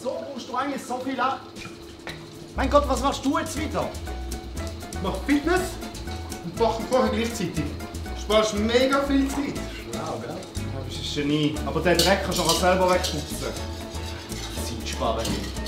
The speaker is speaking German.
Wieso brauchst du eigentlich so viel an? Mein Gott, was machst du jetzt wieder? Ich mache Fitness und Backen kochen gleichzeitig. Du sparst mega viel Zeit. Schlau, gell? Du bist ein Genie. Aber den Dreck kannst du auch selber wegputzen. Zeit sparen.